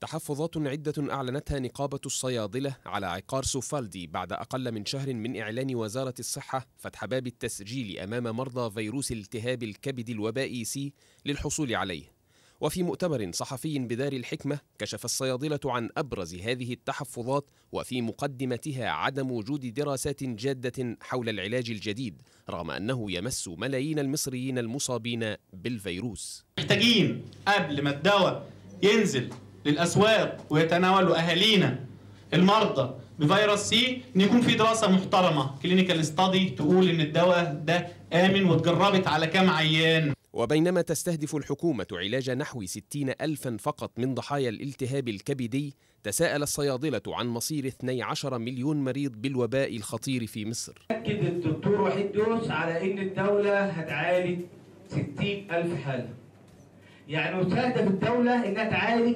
تحفظات عدة أعلنتها نقابة الصيادلة على عقار سوفالدي بعد أقل من شهر من إعلان وزارة الصحة فتح باب التسجيل أمام مرضى فيروس التهاب الكبد الوبائي سي للحصول عليه. وفي مؤتمر صحفي بدار الحكمة كشف الصيادلة عن أبرز هذه التحفظات، وفي مقدمتها عدم وجود دراسات جادة حول العلاج الجديد رغم أنه يمس ملايين المصريين المصابين بالفيروس. محتاجين قبل ما الدواء ينزل للأسواق ويتناولوا أهالينا المرضى بفيروس سي إن يكون في دراسة محترمة كلينيكال ستادي تقول إن الدواء ده آمن واتجربت على كام عيان. وبينما تستهدف الحكومة علاج نحو 60,000 فقط من ضحايا الالتهاب الكبدي، تساءل الصيادلة عن مصير 12 مليون مريض بالوباء الخطير في مصر. أكد الدكتور وحيد دوس على إن الدولة هتعالج 60,000 حالة، يعني مستهدف الدولة إنها تعالج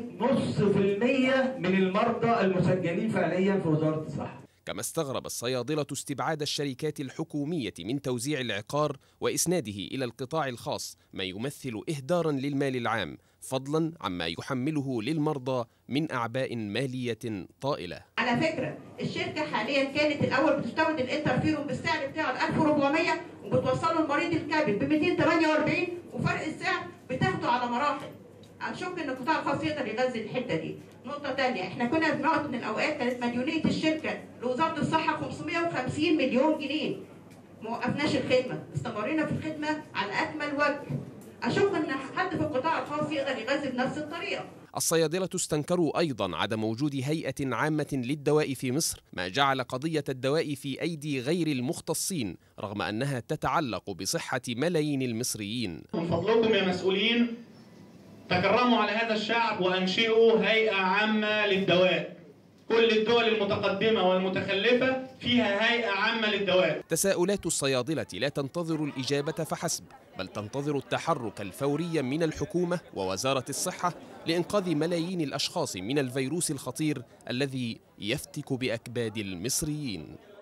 0.5% من المرضى المسجلين فعليا في وزارة الصحة. كما استغرب الصيادلة استبعاد الشركات الحكومية من توزيع العقار وإسناده إلى القطاع الخاص، ما يمثل إهدارا للمال العام فضلا عما يحمله للمرضى من أعباء مالية طائلة. على فكرة الشركة حاليا كانت الأول بتستورد الانترفيرون بالسعر بتاعه 1400 وبتوصله لمريض الكبد ب 248، وفرق السعر بتاخده على مراحل. هنشك ان القطاع الخاص يقدر يغذي الحته دي. نقطه ثانيه، احنا كنا في وقت من الاوقات كانت مديونيه الشركه لوزاره الصحه 550 مليون جنيه. ما وقفناش الخدمه، استمرينا في الخدمه على اكمل وجه. اشك ان حد في القطاع الخاص يقدر يغذي بنفس الطريقه. الصيادلة استنكروا أيضا عدم وجود هيئة عامة للدواء في مصر، ما جعل قضية الدواء في أيدي غير المختصين رغم أنها تتعلق بصحة ملايين المصريين. من فضلكم يا مسؤولين تكرموا على هذا الشعب وأنشئوا هيئة عامة للدواء. كل الدول المتقدمة والمتخلفة فيها هيئة عامة للدواء. تساؤلات الصيادلة لا تنتظر الإجابة فحسب، بل تنتظر التحرك الفوري من الحكومة ووزارة الصحة لإنقاذ ملايين الأشخاص من الفيروس الخطير الذي يفتك بأكباد المصريين.